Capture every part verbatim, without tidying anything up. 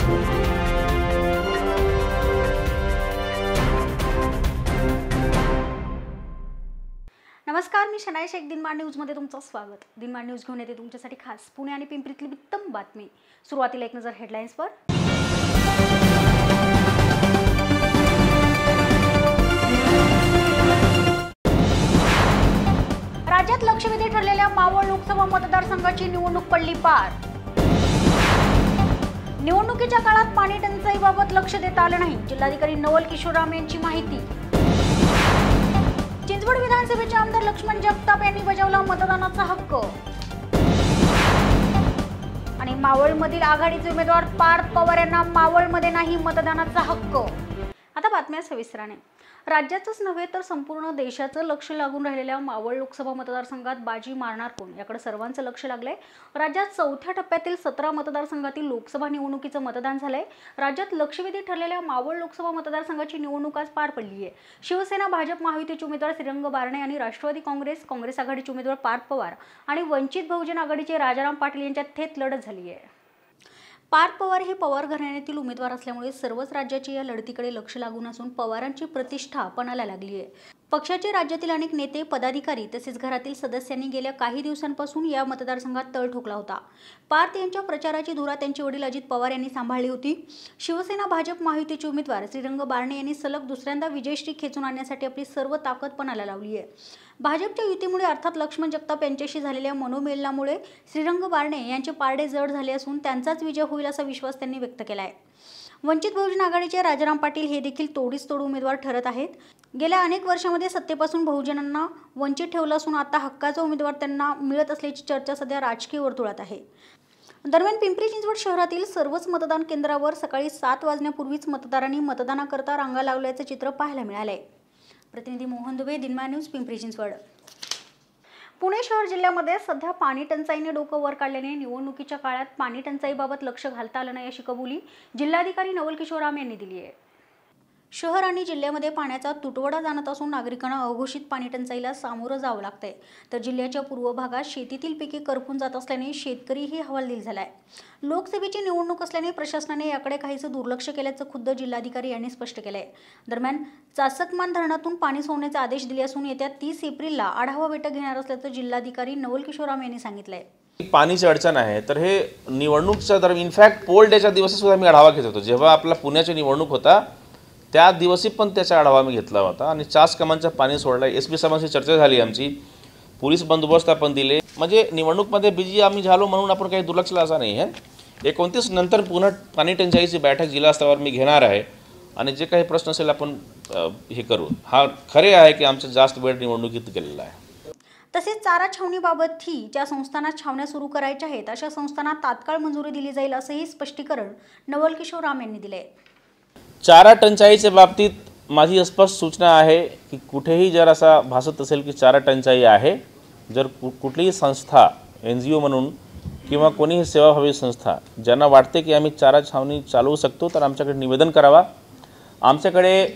नमस्कार, मी शनाई शेख. दिनमान न्यूजमध्ये तुमचं स्वागत. दिनमान न्यूज घेऊन येते तुमच्यासाठी खास पुणे आणि पिंपरीतली उत्तम बातमी. सुरुवातीला एक नजर हेडलाईन्सवर. राज्यात लक्षवेधी ठरलेल्या मावळ लोकसभा मतदारसंघाची निवडणूक पडली पार. निवडणुकीच्या काळात पाणी टंचाईबाबत लक्ष देता आलं नाही, जिल्हाधिकारी नवल किशोर राम यांची माहिती. चिंचवड विधानसभेचे आमदार लक्ष्मण जगताप यांनी बजावला मतदानाचा हक्क. आणि मावळमधील आघाडीचे उमेदवार पार्थ पवार यांना मावळमध्ये नाही मतदानाचा हक्क. आता बातम्या सविस्तराने. राज्याचंच नव्हे तर संपूर्ण देशाचं लक्ष लागून राहिलेल्या मावळ लोकसभा मतदारसंघात बाजी मारणार कोण याकडे सर्वांचं लक्ष लागलंय. राज्यात चौथ्या टप्प्यातील सतरा मतदारसंघातील लोकसभा निवडणुकीचं मतदान झालंय. राज्यात लक्षवेधी ठरलेल्या मावळ लोकसभा मतदारसंघाची निवडणूक आज पार पडली आहे. शिवसेना, भाजप महायुतीचे उमेदवार श्रीरंग बारणे आणि राष्ट्रवादी काँग्रेस काँग्रेस आघाडीचे उमेदवार पार्थ पवार आणि वंचित बहुजन आघाडीचे राजाराम पाटील यांच्यात थेट लढत झाली आहे. पार्थ पवार हे पवार घराण्यातील उमेदवार असल्यामुळे सर्वच राज्याची या लढतीकडे लक्ष लागून असून पवारांची प्रतिष्ठा पणाला लागली आहे. पक्षाचे राज्यातील अनेक नेते, पदाधिकारी तसेच घरातील सदस्यांनी गेल्या काही दिवसांपासून या मतदारसंघात तळ ठोकला होता. पार्थ यांच्या प्रचाराची धुरा त्यांचे वडील अजित पवार यांनी सांभाळली होती. शिवसेना, भाजप महायुतीचे उमेदवार श्रीरंग बारणे यांनी सलग दुसऱ्यांदा विजयश्री खेचून आणण्यासाठी आपली सर्व ताकद पणाला लावली आहे. भाजपच्या युतीमुळे अर्थात लक्ष्मण जगताप यांच्याशी झालेल्या मनोमेलनामुळे श्रीरंग बारणे यांचे पारडे जड झाले असून त्यांचाच विजय होईल असा विश्वास त्यांनी व्यक्त केला आहे. वंचित बहुजन आघाडीचे राजाराम पाटील हे देखील तोडीस तोड उमेदवार ठरत आहेत. गेल्या अनेक वर्षांमध्ये सत्तेपासून बहुजनांना वंचित ठेवलं असून आता हक्काचा उमेदवार त्यांना मिळत असल्याची चर्चा सध्या राजकीय वर्तुळात आहे. दरम्यान पिंपरी चिंचवड शहरातील सर्वच मतदान केंद्रावर सकाळी सात वाजण्यापूर्वीच मतदारांनी मतदानाकरता रांगा लावल्याचं चित्र पाहायला मिळालंय. प्रतिनिधी मोहन दुबे, दिनमान न्यूज, पिंपरी चिंचवड. पुणे शहर जिल्ह्यामध्ये सध्या पाणी टंचाईने डोकं वर काढल्याने निवडणुकीच्या काळात पाणी टंचाईबाबत लक्ष घालता आलं नाही अशी कबुली जिल्हाधिकारी नवल किशोर राम यांनी दिली आहे. शहर आणि जिल्ह्यामध्ये पाण्याचा तुटवडा जाणत असून नागरिकांना अघोषित पाणी टंचाईला सामोरं जावं लागतंय. तर जिल्ह्याच्या पूर्व भागात शेतीतील पिके करपून जात असल्याने शेतकरीही हवालदिल झालाय. लोकसभेची निवडणूक असल्याने प्रशासनाने याकडे काहीसं दुर्लक्ष केल्याचं खुद्द जिल्हाधिकारी यांनी स्पष्ट केलंय. दरम्यान चासकमान धरणातून पाणी सोडण्याचे आदेश दिले असून येत्या तीस एप्रिलला आढावा बैठक घेणार असल्याचं जिल्हाधिकारी नवल किशोर राम यांनी सांगितलंय. पाणीची अडचण आहे तर हे निवडणूकच्या दरम्यान इनफॅक्ट पोल डेच्या दिवशी सुद्धा मी आढावा घेत होतो. जेव्हा आपला पुण्याची निवडणूक होता त्या दिवशी पण त्याचा आढावा मी घेतला होता आणि चास कमांचं पाणी सोडलं. एस पी साहेबांशी चर्चा झाली आमची, पोलीस बंदोबस्त आपण दिले. म्हणजे निवडणूकमध्ये बिझी आम्ही झालो म्हणून आपण काही दुर्लक्षला असा नाही आहे. एकोणतीस नंतर पुन्हा पाणी टंचाईची बैठक जिल्हा स्तरावर मी घेणार आहे आणि जे काही प्रश्न असेल आपण हे करू. हा खरे आहे की आमचा जास्त वेळ निवडणुकीत गेलेला आहे. तसेच चारा छावणीबाबतही ज्या संस्थांना छावण्या सुरू करायच्या आहेत अशा संस्थांना तात्काळ मंजुरी दिली जाईल असंही स्पष्टीकरण नवल किशोर राम यांनी दिले. चारा टंचाईच्या बाबतीत माझी स्पष्ट सूचना आहे की कुठेही जर असा भासत असेल की चारा टंचाई आहे, जर कु कुठलीही संस्था, एन जी ओ म्हणून किंवा कोणीही सेवाभावी संस्था ज्यांना वाटते की आम्ही चारा छावणी चालवू शकतो तर आमच्याकडे निवेदन करावा. आमच्याकडे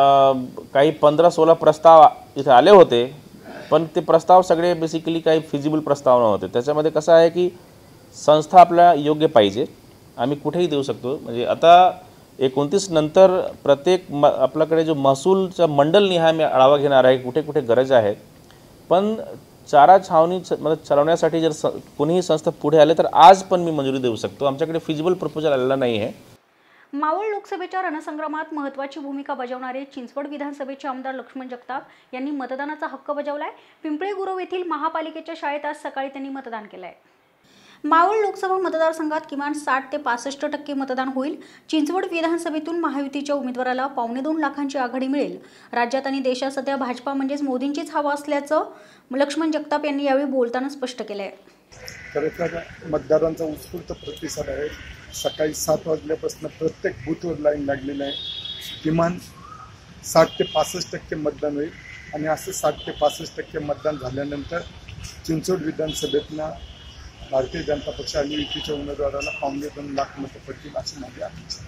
काही पंधरा सोळा प्रस्ताव इथे आले होते पण ते प्रस्ताव सगळे बेसिकली काही फिजिबल प्रस्ताव नव्हते. त्याच्यामध्ये कसं आहे की संस्था आपल्या योग्य पाहिजे, आम्ही कुठेही देऊ शकतो. म्हणजे आता एकोणतीस नंतर प्रत्येक म आपल्याकडे जो महसूलचा मंडल निहाय मी आढावा घेणार आहे कुठे कुठे गरज आहे. पण चारा छावणी मतलब चालवण्यासाठी जर स कोणीही संस्था पुढे आले तर आज पण मी मंजुरी देऊ शकतो. आमच्याकडे फिजिबल प्रपोजल आलेला नाही आहे. मावळ लोकसभेच्या रणसंग्रामात महत्त्वाची भूमिका बजावणारे चिंचवड विधानसभेचे आमदार लक्ष्मण जगताप यांनी मतदानाचा हक्क बजावलाय. पिंपळे गुरव येथील महापालिकेच्या शाळेत आज सकाळी त्यांनी मतदान केलंय. मावळ लोकसभा मतदारसंघात किमान साठ ते पासष्ट टक्के मतदान होईल. चिंचवड विधानसभेतून महायुतीच्या उमेदवाराला पावणे दोन लाखांची आघाडी मिळेल. राज्यात आणि देशात सध्या भाजपा म्हणजेच मोदींचीच हवा असल्याचं लक्ष्मण जगताप यांनी यावेळी बोलताना स्पष्ट केलंय. खरंतर मतदारांचा उत्स्फूर्त प्रतिसाद आहे. सकाळी सात वाजल्यापासून प्रत्येक बूथवर लाईन लागलेली आहे. किमान साठ ते पासष्ट टक्के मतदान होईल आणि असं साठ ते पासष्ट टक्के मतदान झाल्यानंतर चिंचवड विधानसभेतनं भारतीय जनता पक्ष आणि युतीच्या उमेदवाराला पावणे दोन लाख मतं पडतील अशी माझी अपेक्षा.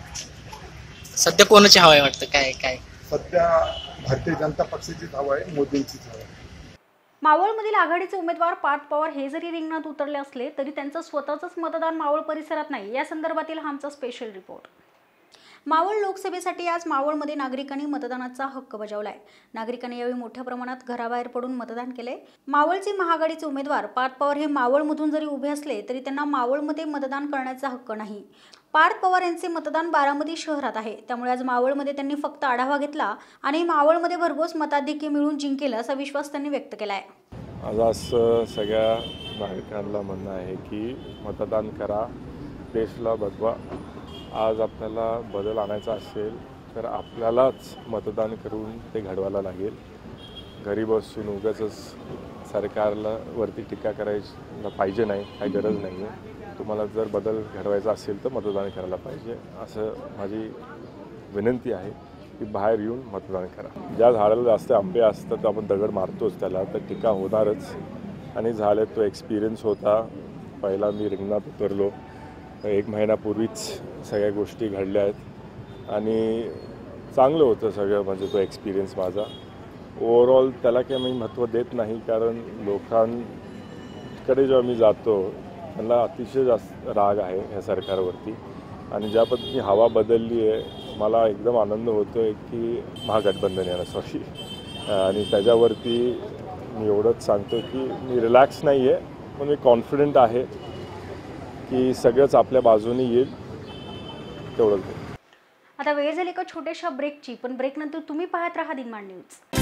सध्या कोणाची हवा आहे वाटतं? काय काय सध्या भारतीय जनता पक्षाची हवा आहे, मोदींचीच हवा आहे. मावळमधील आघाडीचे उमेदवार पार्थ पवार हे जरी रिंगणात उतरले असले तरी त्यांचं स्वतःचंच मतदान मावळ परिसरात नाही, या संदर्भातील हा आमचा स्पेशल रिपोर्ट। मावळ लोकसभेसाठी आज मावळमध्ये नागरिकांनी मतदानाचा हक्क बजावलाय। नागरिकांनी यावेळी मोठ्या प्रमाणात घराबाहेर पडून मतदान केले। मावळचे महाआघाडीचे उमेदवार पार्थ पवार हे मावळमधून जरी उभे असले तरी त्यांना मावळमध्ये मतदान करण्याचा हक्क नाही। पार्थ पवार यांचे मतदान बारामती शहरात आहे, त्यामुळे आज मावळमध्ये त्यांनी फक्त आढावा घेतला आणि मावळमध्ये भरघोस मताधिक्य मिळवून जिंकेल असा विश्वास त्यांनी व्यक्त केलाय। आज असं सगळ्या नागरिकांना म्हणणं आहे की मतदान करा, देशला बदवा। आज आपल्याला बदल आणायचा असेल तर आपल्यालाच मतदान करून ते घडवायला लागेल। घरी बसून उगाचच सरकारला वरती टीका करायला पाहिजे नाही, काही गरज नाही आहे। तुम्हाला जर बदल घडवायचा असेल तर मतदान करायला पाहिजे, असं माझी विनंती आहे की बाहेर येऊन मतदान करा। ज्या झाडाला जास्त आंबे असतात आपण दगड मारतोच त्याला, तर टीका होणारच आणि झाले तो एक्सपिरियन्स होता। पहिला मी रिंगणात उतरलो, एक महिन्यापूर्वीच सगळ्या गोष्टी घडल्या आहेत आणि चांगलं होतं सगळं, म्हणजे तो एक्सपिरियन्स माझा ओव्हरऑल त्याला काही मी महत्त्व देत नाही, कारण लोकांकडे जेव्हा मी जातो त्यांना अतिशय जास्त राग आहे ह्या सरकारवरती आणि ज्या पद्धतीने हवा बदलली आहे मला एकदम आनंद होतो आहे की महागठबंधन याला सॉरी आणि त्याच्यावरती मी एवढंच सांगतो की मी रिलॅक्स नाही आहे, पण मी कॉन्फिडंट आहे की सगळंच आपल्या बाजूने येईल, तेवढंच। आता वेळ झाली का छोट्याशा ब्रेकची, पण ब्रेक नंतर तुम्ही पाहत राहा दिनमान न्यूज।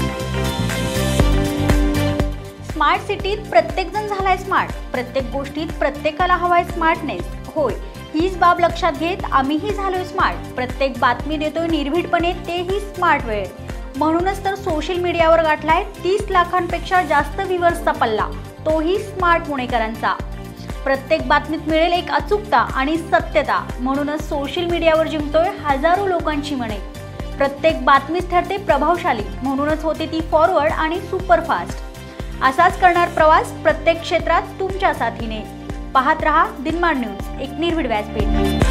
स्मार्ट सिटीत प्रत्येक जण झालाय स्मार्ट, प्रत्येक गोष्टीत प्रत्येकाला हवाय स्मार्टनेस। होय, हीच बाब लक्षात घेत आम्हीही झालोय स्मार्ट, प्रत्येक बातमी देतोय निर्भीडपणे, तेही स्मार्ट वेळ। म्हणूनच तर सोशल मीडियावर गाठलाय तीस लाखांपेक्षा जास्त व्ह्यूअर्सचा पल्ला, तोही स्मार्ट पुणेकरांचा। प्रत्येक बातमीत मिळेल एक अचूकता आणि सत्यता, म्हणूनच सोशल मीडियावर जिंकतोय हजारो लोकांची मने। प्रत्येक बातमीच ठरते प्रभावशाली, म्हणूनच होते ती फॉरवर्ड आणि सुपरफास्ट। असाच करणार प्रवास प्रत्येक क्षेत्रात तुमच्या साथीने। पाहत रहा दिनमान न्यूज, एक निर्भीड व्यासपीठ।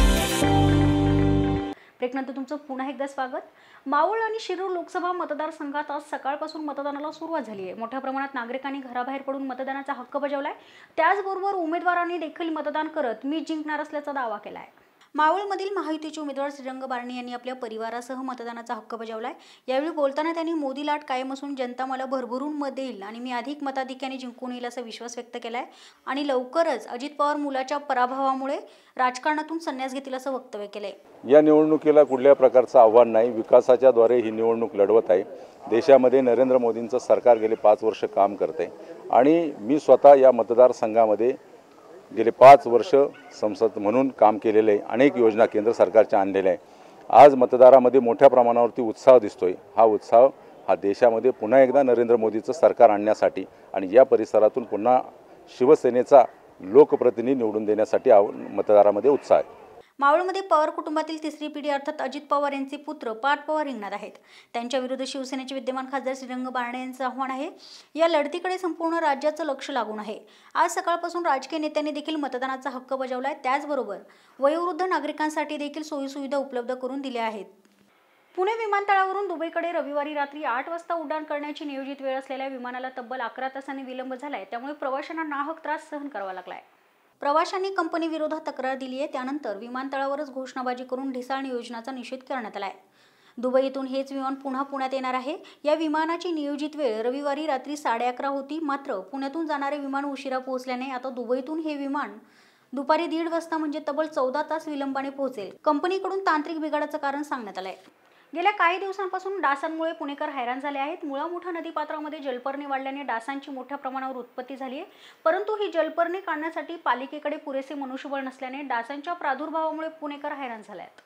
ब्रेकनंतर तुमचं पुन्हा एकदा स्वागत। मावळ आणि शिरूर लोकसभा मतदारसंघात आज सकाळपासून मतदानाला सुरुवात झाली आहे। मोठ्या प्रमाणात नागरिकांनी घराबाहेर पडून मतदानाचा हक्क बजावलाय, त्याचबरोबर उमेदवारांनी देखील मतदान करत मी जिंकणार असल्याचा दावा केलाय। मावळमधील महायुतीचे उमेदवार श्रीरंग बारणे यांनी आपल्या परिवारासह मतदानाचा हक्क बजावलाय। यावेळी बोलताना त्यांनी मोदी लाट कायम असून जनता मला भरभरून मत देईल आणि मी अधिक मताधिक्याने जिंकून येईल असा विश्वास व्यक्त केलाय आणि लवकरच अजित पवार मुलाच्या पराभवामुळे राजकारणातून संन्यास घेतील असं वक्तव्य केलंय। या निवडणुकीला कुठल्या प्रकारचं आव्हान नाही, विकासाच्या द्वारे ही निवडणूक लढवत आहे। देशामध्ये नरेंद्र मोदींचं सरकार गेले पाच वर्ष काम करते आणि मी स्वतः या मतदारसंघामध्ये गेले पाच वर्ष संसद म्हणून काम केलेलं आहे, अनेक योजना केंद्र सरकारच्या आणलेल्या आहे। आज मतदारामध्ये मोठ्या प्रमाणावरती उत्साह दिसतोय। हा उत्साह हा देशामध्ये पुन्हा एकदा नरेंद्र मोदीचं सरकार आणण्यासाठी आणि या परिसरातून पुन्हा शिवसेनेचा लोकप्रतिनिधी निवडून देण्यासाठी मतदारामध्ये उत्साह आहे। मावळमध्ये पवार कुटुंबातील तिसरी पिढी अर्थात अजित पवार यांचे पुत्र पार्थ पवार रिंगणात आहेत। त्यांच्या विरुद्ध शिवसेनेचे विद्यमान खासदार श्रीरंग बारणे यांचं आव्हान आहे। या लढतीकडे संपूर्ण राज्याचं लक्ष लागून आहे। आज सकाळपासून राजकीय नेत्यांनी देखील मतदानाचा हक्क बजावलाय, त्याचबरोबर वयोवृद्ध नागरिकांसाठी देखील सोयीसुविधा उपलब्ध करून दिल्या आहेत। पुणे विमानतळावरून दुबईकडे रविवारी रात्री आठ वाजता उड्डाण करण्याची नियोजित वेळ असलेल्या विमानाला तब्बल अकरा तासांनी विलंब झालाय, त्यामुळे प्रवाशांना नाहक त्रास सहन करावा लागलाय। प्रवाशांनी कंपनी विरोधात तक्रार दिली आहे, त्यानंतर विमानतळावरच घोषणाबाजी करून ढिसाळ नियोजनाचा निषेध करण्यात आलाय। दुबईतून हेच विमान पुन्हा पुण्यात येणार आहे। या विमानाची नियोजित वेळ रविवारी रात्री साडे अकरा होती, मात्र पुण्यातून जाणारे विमान उशिरा पोहोचल्याने आता दुबईतून हे विमान दुपारी दीड वाजता म्हणजे तब्बल चौदा तास विलंबाने पोहोचेल। कंपनीकडून तांत्रिक बिघाडाचं कारण सांगण्यात आलंय। गेल्या काही दिवसांपासून डासांमुळे पुणेकर हैराण झाले आहेत। मुळा-मुठा नदीपात्रामध्ये जलपर्णी वाढल्याने डासांची मोठ्या प्रमाणावर उत्पत्ती झाली आहे, परंतु ही जलपर्णी काढण्यासाठी पालिकेकडे पुरेसे मनुष्यबळ नसल्याने डासांच्या प्रादुर्भावामुळे पुणेकर हैराण झाले आहेत।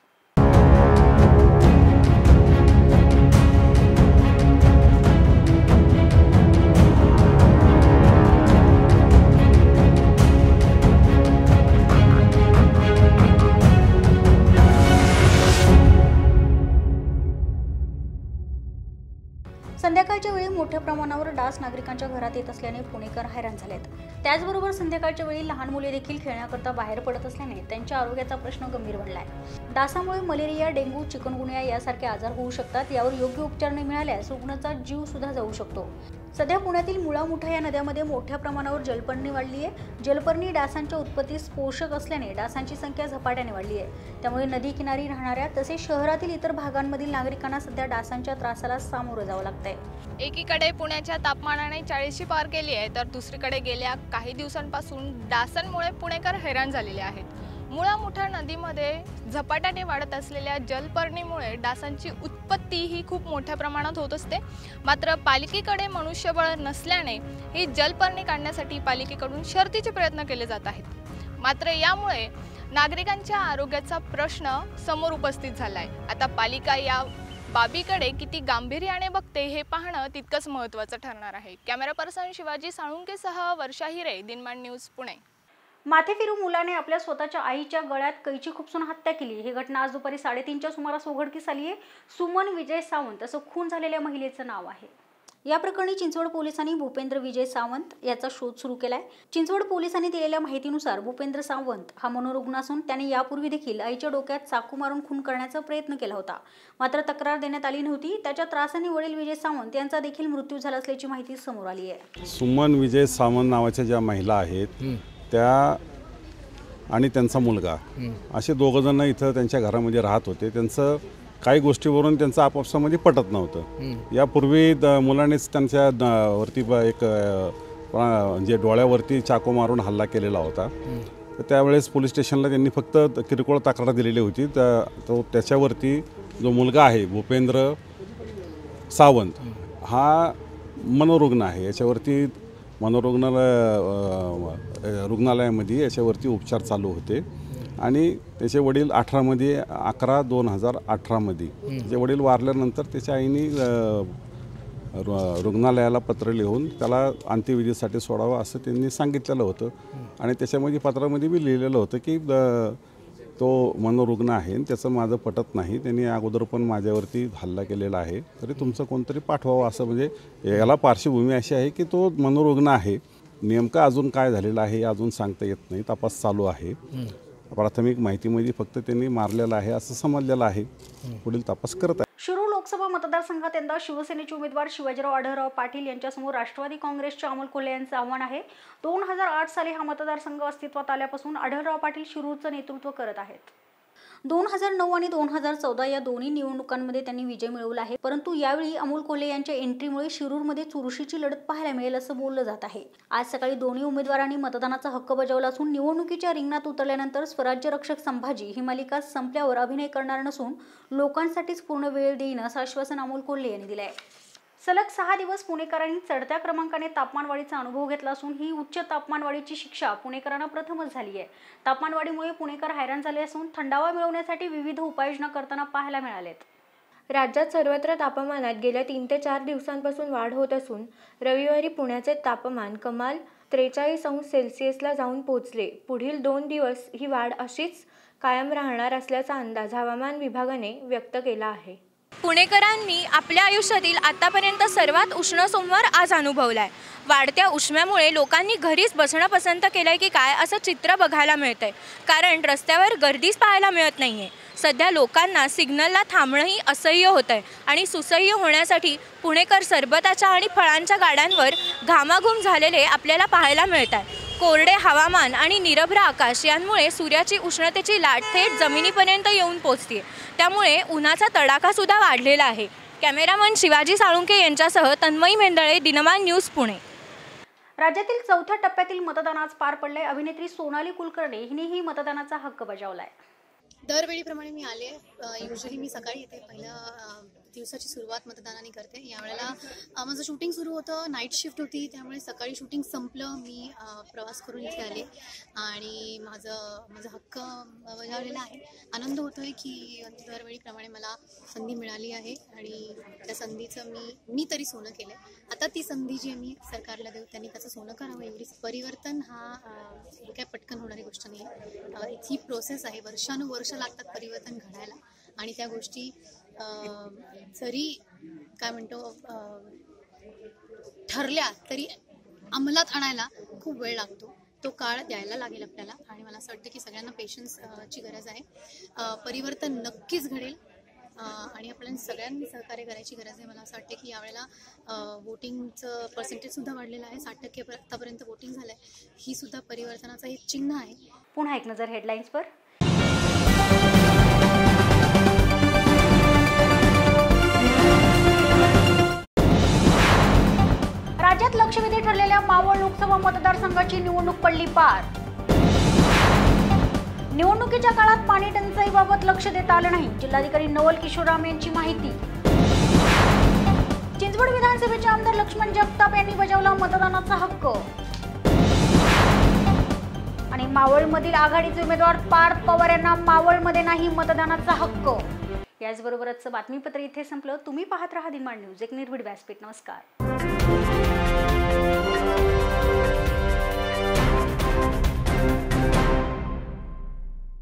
संध्याकाळच्या वेळी मोठ्या प्रमाणावर डास नागरिकांच्या घरात येत असल्याने पुणेकर हैराण झालेत। त्याचबरोबर संध्याकाळच्या वेळी लहान मुले देखील खेळण्याकरता बाहेर पडत असल्याने त्यांच्या आरोग्याचा प्रश्न गंभीर बनलाय। डासामुळे मलेरिया, डेंग्यू, चिकनगुनिया यासारखे आजार होऊ शकतात. यावर योग्य उपचार न मिळाल्यास रुग्णाचा जीव सुद्धा जाऊ शकतो. सध्या पुण्यातील मुळा मुठा या नद्यामध्ये मोठ्या प्रमाणावर जलपर्णी वाढली आहे. जलपर्णी डासांच्या उत्पत्तीस पोषक असल्याने डासांची संख्या झपाट्याने वाढली आहे. त्यामुळे नदी किनारी राहणाऱ्या तसेच शहरातील इतर भागांमधील नागरिकांना सध्या डासांच्या त्रासाला सामोरं जावं लागतंय. एकीकडे पुण्याच्या तापमानाने चाळीसची पार केली आहे, तर दुसरीकडे गेल्या काही दिवसांपासून डासांमुळे पुणेकर हैराण झालेले आहेत. मुळा मुठा नदीमध्ये झपाट्याने वाढत असलेल्या जलपर्णीमुळे डासांची उत्पत्ती ही खूप मोठ्या प्रमाणात होत असते. मात्र पालिकेकडे मनुष्यबळ नसल्याने ही जलपर्णी काढण्यासाठी पालिकेकडून शर्थीचे प्रयत्न केले जात आहेत. मात्र यामुळे नागरिकांच्या आरोग्याचा प्रश्न समोर उपस्थित झाला आहे. आता पालिका या बाबीकडे किती गांभीर्याने बघते हे पाहणं तितकंच महत्त्वाचं ठरणार आहे. कॅमेरा पर्सन शिवाजी साळुंकेसह वर्षा हिरे, दिनमान न्यूज, पुणे. माथेफिरू मुलाने आपल्या स्वतःच्या आईच्या गळ्यात कैची खुपसून हत्या केली. ही घटना आज दुपारी साडेतीनच्या सुमारास उघडकीस आली आहे. सुमन विजय सावंत असं खून झालेल्या महिलेचं नाव आहे. या प्रकरणी चिंचवड पोलिसांनी भूपेंद्र विजय सावंत याचा शोध सुरू केलाय. चिंचवड पोलिसांनी दिलेल्या माहितीनुसार भूपेंद्र सावंत हा मनोरुग्ण असून त्याने यापूर्वी देखील आईच्या डोक्यात चाकू मारून खून करण्याचा प्रयत्न केला होता. मात्र तक्रार देण्यात आली नव्हती. त्याच्या त्रासाने वडील विजय सावंत यांचा देखील मृत्यू झाला असल्याची माहिती समोर आली आहे. सुमन विजय सावंत नावाच्या ज्या महिला आहेत त्या आणि त्यांचा मुलगा असे दोघं जण इथं त्यांच्या घरामध्ये राहत होते. त्यांचं काही गोष्टीवरून त्यांचं आपापसामध्ये पटत नव्हतं. यापूर्वी द मुलानेच त्यांच्या वरती एक म्हणजे डोळ्यावरती चाकू मारून हल्ला केलेला होता. तर त्यावेळेस पोलीस स्टेशनला त्यांनी फक्त किरकोळ तक्रार दिलेली होती. तो त्याच्यावरती जो मुलगा आहे भूपेंद्र सावंत हा मनोरुग्ण आहे. याच्यावरती मनोरुग्णालय रुग्णालयामध्ये याच्यावरती उपचार चालू होते आणि त्याचे वडील अठरामध्ये अकरा दोन हजार अठरामध्ये त्याचे वडील वारल्यानंतर त्याच्या आईने रुग्णालयाला पत्र लिहून त्याला अंत्यविधीसाठी सोडावं असं त्यांनी सांगितलेलं होतं. आणि त्याच्यामध्ये पत्रामध्ये बी लिहिलेलं होतं की तो मनोरुग्ण आहे आणि त्याचं माझं पटत नाही. त्यांनी अगोदर पण माझ्यावरती हल्ला केलेला आहे, तरी तुमचं कोणतरी पाठवावं असं. म्हणजे याला पार्श्वभूमी अशी आहे की तो मनोरुग्ण आहे. नेमकं अजून काय झालेलं आहे अजून सांगता येत नाही. तपास चालू आहे. प्राथमिक माहितीमध्ये फक्त त्यांनी मारलेलं आहे असं समजलेलं आहे. पुढील तपास करत आहे. शिरूर लोकसभा मतदारसंघात यंदा शिवसेनेचे उमेदवार शिवाजीराव आढळराव पाटील यांच्यासमोर राष्ट्रवादी काँग्रेसचे अमोल कोल्हे यांचं आव्हान आहे. दोन हजार आठ साली हा मतदारसंघ अस्तित्वात आल्यापासून आढळराव पाटील शिरूरचं नेतृत्व करत आहेत. दोन हजार नऊ आणि दोन हजार चौदा या दोन्ही निवडणुकांमध्ये त्यांनी विजय मिळवला आहे. परंतु यावेळी अमोल कोल्हे यांच्या एंट्रीमुळे शिरूरमध्ये चुरशीची लढत पाहायला मिळेल असं बोललं जात आहे. आज सकाळी दोन्ही उमेदवारांनी मतदानाचा हक्क बजावला असून निवडणुकीच्या रिंगणात उतरल्यानंतर स्वराज्य रक्षक संभाजी ही मालिका संपल्यावर अभिनय करणार नसून लोकांसाठीच पूर्ण वेळ देईन असं आश्वासन अमोल कोल्हे यांनी दिलं आहे. सलग सहा दिवस पुणेकरांनी चढत्या क्रमांकाने तापमानवाढीचा अनुभव घेतला असून ही उच्च तापमानवाढीची शिक्षा पुणेकरांना प्रथमच झाली आहे. तापमानवाढीमुळे पुणेकर हैराण झाले असून थंडावा मिळवण्यासाठी विविध उपाययोजना करताना पाहायला मिळालेत. राज्यात सर्वत्र तापमानात गेल्या तीन ते चार दिवसांपासून वाढ होत असून रविवारी पुण्याचे तापमान कमाल त्रेचाळीस अंश सेल्सिअसला जाऊन पोहोचले. पुढील दोन दिवस ही वाढ अशीच कायम राहणार असल्याचा अंदाज हवामान विभागाने व्यक्त केला आहे. पुणेकरांनी आपल्या आयुष्यातील आतापर्यंत सर्वात उष्ण सोमवार आज अनुभवलाय. वाढत्या उष्म्यामुळे लोकांनी घरीच बसणं पसंत केलंय की काय असं चित्र बघायला मिळतंय. कारण रस्त्यावर गर्दीच पाहायला मिळत नाहीये. सध्या लोकांना सिग्नलला थांबणंही असह्य होतंय आणि सुसह्य होण्यासाठी पुणेकर सरबताच्या आणि फळांच्या गाड्यांवर घामाघूम झालेले आपल्याला पाहायला मिळतात. कोरडे हवामान आणि निरभ्र आकाश यांमुळे सूर्याची उष्णतेची लाट थेट जमिनीपर्यंत येऊन पोहोचते. त्यामुळे उन्हाचा तडाखा सुद्धा वाढलेला आहे. कॅमेरामन शिवाजी साळुंके यांच्यासह तन्मयी मेंदळे, दिनमान न्यूज, पुणे. राज्यातील चौथ्या टप्प्यातील मतदान आज पार पडले. अभिनेत्री सोनाली कुलकर्णी हिनेही मतदानाचा हक्क बजावलाय. दरवेळीप्रमाणे मी आले. युजली मी सकाळी येते. पहिल्या दिवसाची सुरुवात मतदानाने करते. यावेळेला माझं शूटिंग सुरू होतं. नाईट शिफ्ट होती, त्यामुळे सकाळी शूटिंग संपलं. मी प्रवास करून इथे आले आणि माझं माझा हक्क बजावलेला आहे. आनंद होतो आहे की दरवेळीप्रमाणे मला संधी मिळाली आहे आणि त्या संधीचं मी मी तरी सोनं केलं आहे. आता ती संधी जी मी सरकारला देऊ त्यांनी त्याचं सोनं करावं. एवढी परिवर्तन हा काय पटकन होणारी गोष्ट नाही. ही प्रोसेस आहे. वर्षानुवर्ष लागतात परिवर्तन घडायला आणि त्या गोष्टी जरी काय म्हणतो ठरल्या तरी अंमलात आणायला खूप वेळ लागतो. तो काळ द्यायला लागेल आपल्याला आणि मला असं वाटतं की सगळ्यांना पेशन्स ची गरज आहे. अ, परिवर्तन नक्कीच घडेल अ, आणि आपल्याला सगळ्यांनी सहकार्य करायची गरज आहे. मला असं वाटतं की यावेळेला वोटिंगचं पर्सेंटेजसुद्धा वाढलेलं आहे. साठ टक्के आतापर्यंत वोटिंग झालं आहे. ही सुद्धा परिवर्तनाचं एक चिन्ह आहे. पुन्हा एक नजर हेडलाईन्सवर. राज्यात लक्षवेधी ठरलेल्या मावळ लोकसभा मतदारसंघाची निवडणूक पडली पार. निवडणुकीच्या काळात पाणी टंचाईबाबत लक्ष देता आलं नाही. जिल्हाधिकारी नवल किशोर राम यांची माहिती. चिंचवड विधानसभेचे आमदार लक्ष्मण जगताप यांनी बजावला मतदानाचा हक्क. आणि मावळमधील आघाडीचे उमेदवार पार्थ पवार यांना मावळमध्ये नाही मतदानाचा हक्क. याचबरोबरच बातमीपत्र इथे संपलं. तुम्ही पाहत राहा दिनमान न्यूज, एक निर्भीड व्यासपीठ. नमस्कार.